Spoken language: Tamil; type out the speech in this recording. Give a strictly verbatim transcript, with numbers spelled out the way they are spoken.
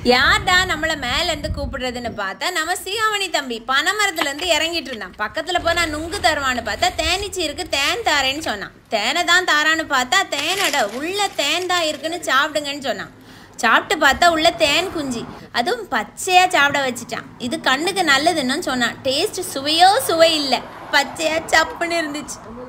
யார்டா நம்மளை மேலேருந்து கூப்பிடுறதுன்னு பார்த்தா நம்ம சீகாமணி தம்பி பனைமரத்துலேருந்து இறங்கிட்டு இருந்தான். பக்கத்தில் போய் நான் நுங்கு தருவான்னு பார்த்தா தேனிச்சி இருக்கு தேன் தாரேன்னு சொன்னான். தேனை தான் தாரான்னு பார்த்தா தேனடா உள்ள தேன் தான் இருக்குன்னு சாப்பிடுங்கன்னு சொன்னான். சாப்பிட்டு பார்த்தா உள்ள தேன் குஞ்சி, அதுவும் பச்சையாக சாப்பிட வச்சுட்டான். இது கண்ணுக்கு நல்லதுன்னு சொன்னான். டேஸ்ட் சுவையோ சுவை இல்லை, பச்சையாக சப்புன்னு இருந்துச்சு.